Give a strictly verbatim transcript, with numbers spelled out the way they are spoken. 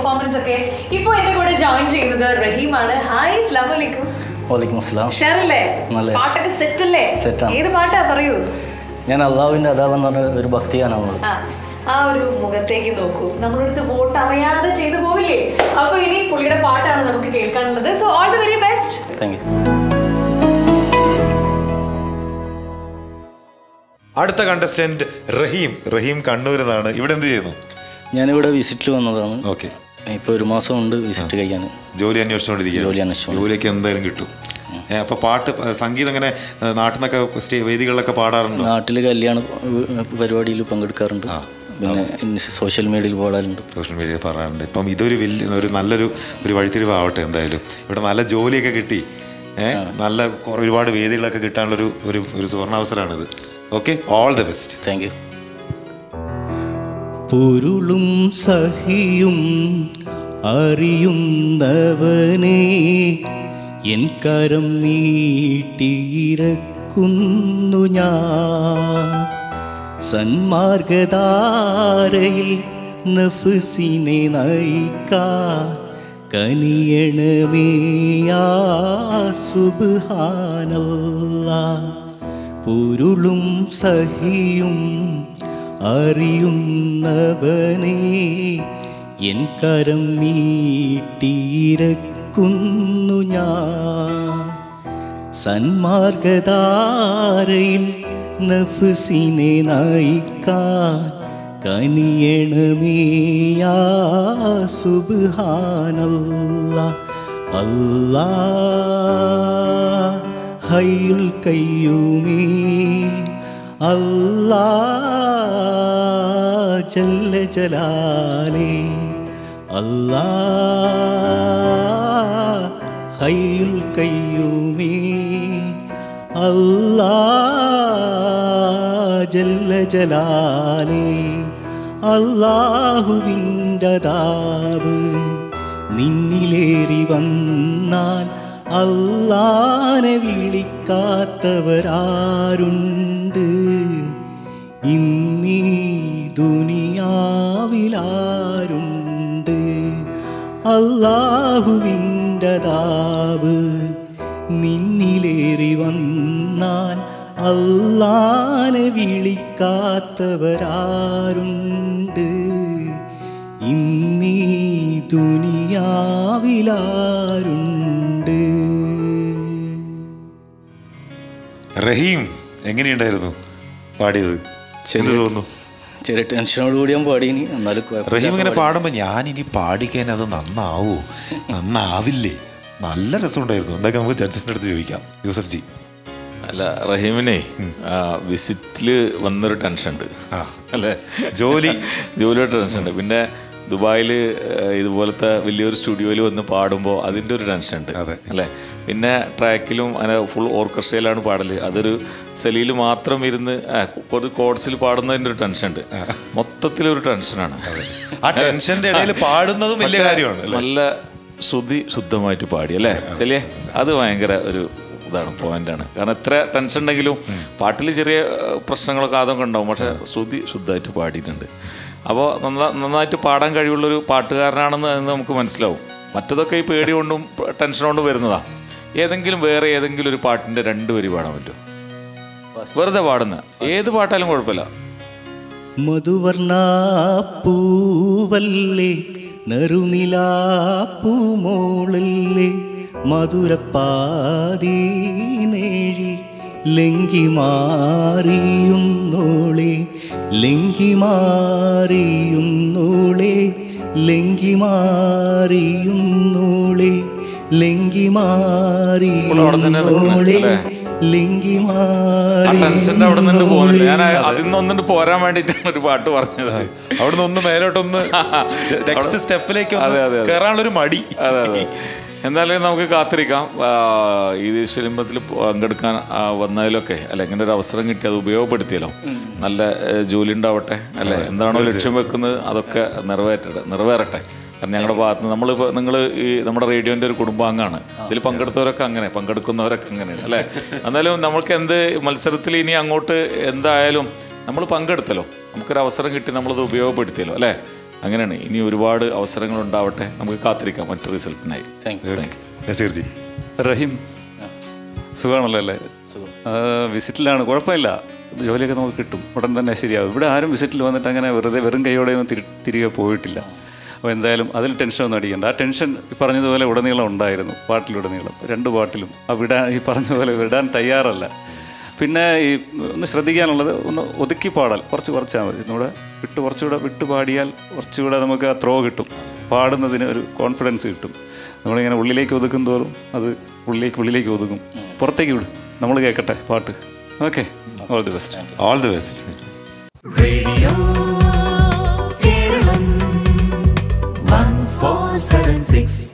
Performance ഒക്കെ. ഇപ്പോൾ എന്റെ കൂടെ ജോയിൻ ചെയ്യുന്നത് റഹീമാണ്. ഹായ്, അസ്സലാമു അലൈക്കും. വലൈക്കും അസ്സലാം. ഷെയറല്ലേ? പാട്ടൊക്കെ സെറ്റ് അല്ലേ? ഏത് പാട്ടാ പറയൂ? ഞാൻ അള്ളാഹുവിന്റെ അദാബ് എന്ന് പറഞ്ഞ ഒരു ഭക്തിഗാനമാണ്. ആ ഒരു മുഖത്തേക്ക് നോക്കൂ. നമ്മളടുത്ത് വോട്ട് അറിയാതെ ചെയ്തു പോവില്ലേ? അപ്പൊ ഇനി പുള്ളിയുടെ പാട്ടാണ് നമുക്ക് കേൾക്കാനുള്ളത്. So all the very best. Thank you. അടുത്ത കണ്ടസ്റ്റന്റ് റഹീം. റഹീം കണ്ണൂരിൽ നിന്നാണ്. ഇവിടെ എന്ത് ചെയ്യുന്നു? ഞാനിവിടെ വിസിറ്റിൽ വന്നതാണ്. ഓക്കെ. ഇപ്പോൾ ഒരു മാസം ഉണ്ട് വിസിറ്റ് കഴിയാൻ. ജോലി അന്വേഷിച്ചുകൊണ്ടിരിക്കുക. ജോലി അന്വേഷിച്ചു. ജോലിയൊക്കെ എന്തായാലും കിട്ടും. അപ്പോൾ പാട്ട് സംഗീതം അങ്ങനെ നാട്ടിൽ നിന്നൊക്കെ സ്റ്റേ വേദികളിലൊക്കെ പാടാറുണ്ട്? നാട്ടിൽ കല്യാണ പരിപാടിയിൽ പങ്കെടുക്കാറുണ്ട്. പിന്നെ സോഷ്യൽ മീഡിയയിൽ പാടാറുണ്ട്. സോഷ്യൽ മീഡിയയിൽ പാടാറുണ്ട്. ഇപ്പം ഇതൊരു വലിയ ഒരു നല്ലൊരു ഒരു വഴിത്തിരിവാവട്ടെ. എന്തായാലും ഇവിടെ നല്ല ജോലിയൊക്കെ കിട്ടി, ഏഹ് നല്ല ഒരുപാട് വേദികളൊക്കെ കിട്ടാനുള്ളൊരു ഒരു ഒരു സുവർണാവസരമാണിത്. Okay, all the best. Thank you. പൊരുളും സഹിയും അറിയുന്നവനെ എൻ കരം നീട്ടിയിരക്കുന്നു ഞാൻ. സന്മാർഗധാരയിൽ നഫ്സിനെ നയിക്കാൻ കനിയണമേ യാ സുബ്ഹാനല്ലാഹ്. പൊരുളും സഹിയും അറിയുന്നവനെ എൻ കരം നീട്ടിയിരക്കുന്നു ഞാൻ. സന്മാർഗധാരയിൽ നഫ്സിനെ നയിക്കാൻ കനിയണമേ യാ സുബ്ഹാനല്ലാഹ്. അല്ലാഹ് ഹയ്യുൽ ഖയ്യൂമേ, അല്ലാഹ് ജല്ല ജലാലേ, അല്ലാഹ് ഹയ്യുൽ ഖയ്യൂമേ, അല്ലാഹ് ജല്ല ജലാലേ. അല്ലാഹുവിൻ്റെ അദാബ് നിന്നിലേറി വന്നാൽ അല്ലാഹനെ വിളിക്കാത്തവരാരുണ്ട്? ഇന്നീ ദുനിയാവിലാരുണ്ട്? അല്ലാഹുവിൻ്റെ അദാബ് നിന്നിലേറി വന്നാൽ അല്ലാഹനെ വിളിക്കാത്തവരാരുണ്ട്? ഇന്നീ ദുനിയാവിലാരുണ്ട്? റഹീം എങ്ങനെയുണ്ടായിരുന്നു പാടിയത്? എന്ത് തോന്നുന്നു? ചെറിയ ടെൻഷനോട് കൂടി ഞാൻ പാടിയിനി. എന്നാലും റഹീം ഇങ്ങനെ പാടുമ്പോൾ ഞാനിനി പാടിക്കാൻ അത് നന്നാവോ നന്നാവില്ലേ? നല്ല രസമുണ്ടായിരുന്നു. എന്തൊക്കെ നമുക്ക് ജഡ്ജസിൻ്റെ അടുത്ത് ചോദിക്കാം. യൂസഫ് ജി. അല്ല, റഹീമിനെ വിസിറ്റിൽ വന്നൊരു ടെൻഷൻ ഉണ്ട് അല്ലേ? ജോലി ജോലിയുടെ ടെൻഷൻ ഉണ്ട്. പിന്നെ ദുബായിൽ ഇതുപോലത്തെ വലിയൊരു സ്റ്റുഡിയോയിൽ വന്ന് പാടുമ്പോൾ അതിൻ്റെ ഒരു ടെൻഷൻ ഉണ്ട് അല്ലേ? പിന്നെ ട്രാക്കിലും അങ്ങനെ ഫുൾ ഓർക്കസ്ട്രയിലാണ് പാടൽ. അതൊരു സെലിയിൽ മാത്രം ഇരുന്ന് ഒരു കോഡ്സിൽ പാടുന്നതിൻ്റെ ഒരു ടെൻഷൻ ഉണ്ട്. മൊത്തത്തിലൊരു ടെൻഷനാണ്. ആ ടെൻഷൻ്റെ ഇടയിൽ പാടുന്നതും വലിയ കാര്യമാണ്. നല്ല ശ്രുതി ശുദ്ധമായിട്ട് പാടി അല്ലേ സെലിയെ? അത് ഭയങ്കര ഒരു ഇതാണ്, പോയിന്റാണ്. കാരണം എത്ര ടെൻഷൻ ഉണ്ടെങ്കിലും പാട്ടിൽ ചെറിയ പ്രശ്നങ്ങളൊക്കെ അതൊക്കെ ഉണ്ടാവും, പക്ഷെ ശ്രുതി ശുദ്ധമായിട്ട് പാടിയിട്ടുണ്ട്. അപ്പോൾ നന്നാ നന്നായിട്ട് പാടാൻ കഴിവുള്ളൊരു പാട്ടുകാരനാണെന്ന് അതിന് നമുക്ക് മനസ്സിലാവും. മറ്റതൊക്കെ ഈ പേടി കൊണ്ടും ടെൻഷൻ കൊണ്ടും വരുന്നതാണ്. ഏതെങ്കിലും വേറെ ഏതെങ്കിലും ഒരു പാട്ടിൻ്റെ രണ്ട് വരി പാടാൻ പറ്റുമോ? വെറുതെ പാടുന്ന ഏത് പാട്ടാലും കുഴപ്പമില്ല. മധുവർണ്ണ പൂവല്ലേ നെറുനിലാപ്പൂമോളല്ലേ മധുരപ്പാതീനേഴി ലങ്കി മാറിയുന്നോളെ ലങ്കി മാറിയുന്നോളെ ലങ്കി മാറിയുന്നോളെ ലങ്കി മാറിയുന്നോളെ ലങ്കി ടെൻഷൻ്റെ അവിടെ നിന്ന് പോകുന്നില്ല. ഞാൻ അതിൽ നിന്നൊന്നിട്ട് പോരാൻ വേണ്ടിയിട്ടാണ് ഒരു പാട്ട് പറഞ്ഞത്. അവിടെ നിന്ന് ഒന്ന് മേലോട്ടൊന്ന് നെക്സ്റ്റ് സ്റ്റെപ്പിലേക്ക് കയറാനുള്ളൊരു മടി. അതെ അതെ. എന്തായാലും നമുക്ക് കാത്തിരിക്കാം. ഈ ദേശീയത്തിൽ പങ്കെടുക്കാൻ വന്നതിലൊക്കെ അല്ലെ, ഇങ്ങനെ ഒരു അവസരം കിട്ടി അത് ഉപയോഗപ്പെടുത്തിയല്ലോ. നല്ല ജോലി ഉണ്ടാവട്ടെ അല്ലെ, എന്താണോ ലക്ഷ്യം വെക്കുന്നത് അതൊക്കെ നിറവേറ്റട്ടെ നിറവേറട്ടെ കാരണം ഞങ്ങളുടെ ഭാഗത്ത് നിന്ന് നമ്മളിപ്പോൾ നിങ്ങൾ ഈ നമ്മുടെ റേഡിയോൻ്റെ ഒരു കുടുംബാംഗമാണ്. ഇതിൽ പങ്കെടുത്തവരൊക്കെ അങ്ങനെ പങ്കെടുക്കുന്നവരൊക്കെ അങ്ങനെയാണ് അല്ലേ? എന്നാലും നമ്മൾക്ക് എന്ത് മത്സരത്തിൽ ഇനി അങ്ങോട്ട് എന്തായാലും നമ്മൾ പങ്കെടുത്തല്ലോ, നമുക്കൊരു അവസരം കിട്ടി, നമ്മളത് ഉപയോഗപ്പെടുത്തിയല്ലോ അല്ലേ? അങ്ങനെയാണ്. ഇനി ഒരുപാട് അവസരങ്ങൾ ഉണ്ടാവട്ടെ, നമുക്ക് കാത്തിരിക്കാം മറ്റു റിസൾട്ടിനായി. Thank you. നസീർജി. റഹീം സുഖമാണല്ലോ അല്ലേ? വിസിറ്റിലാണ്, കുഴപ്പമില്ല, ജോലിയൊക്കെ നമുക്ക് കിട്ടും, ഉടൻ തന്നെ ശരിയാവും. ഇവിടെ ആരും വിസിറ്റിൽ വന്നിട്ട് അങ്ങനെ വെറുതെ വെറും കൈയോടെ ഒന്നും തിരി തിരികെ പോയിട്ടില്ല. അപ്പോൾ എന്തായാലും അതിൽ ടെൻഷനൊന്നും അടിക്കണ്ട. ആ ടെൻഷൻ ഈ പറഞ്ഞതുപോലെ ഉടനീളം ഉണ്ടായിരുന്നു, പാട്ടിലുടനീളം, രണ്ട് പാട്ടിലും. ആ വിടാൻ ഈ പറഞ്ഞതുപോലെ വിടാൻ തയ്യാറല്ല. പിന്നെ ഈ ഒന്ന് ശ്രദ്ധിക്കാനുള്ളത്, ഒന്ന് ഒതുക്കി പാടാൽ കുറച്ച് കുറച്ചാൽ മതി. നമ്മുടെ വിട്ട് കുറച്ചുകൂടെ വിട്ട് പാടിയാൽ കുറച്ചുകൂടെ നമുക്ക് ആ ത്രോ കിട്ടും, പാടുന്നതിന് ഒരു കോൺഫിഡൻസ് കിട്ടും. നമ്മളിങ്ങനെ ഉള്ളിലേക്ക് ഒതുക്കും തോറും അത് ഉള്ളിലേക്ക് ഉള്ളിലേക്ക് ഒതുക്കും. പുറത്തേക്ക് വിടും, നമ്മൾ കേൾക്കട്ടെ പാട്ട്. Okay, all the best. All the best. Radio Kerala one four seven six